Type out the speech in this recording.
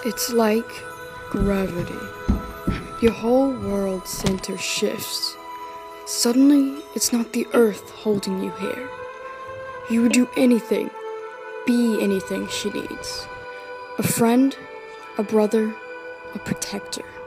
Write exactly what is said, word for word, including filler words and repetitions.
It's like gravity. Your whole world center shifts. Suddenly, it's not the earth holding you here. You would do anything, be anything she needs. A friend, a brother, a protector.